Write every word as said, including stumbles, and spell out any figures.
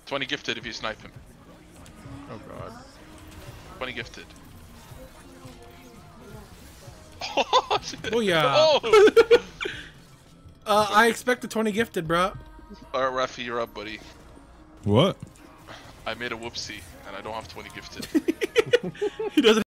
twenty gifted if you snipe him. Oh god. twenty gifted. Oh, shit. Oh yeah. Oh! uh, I expect a twenty gifted, bro. Alright, Rafi, you're up, buddy. What? I made a whoopsie, and I don't have twenty gifted. He doesn't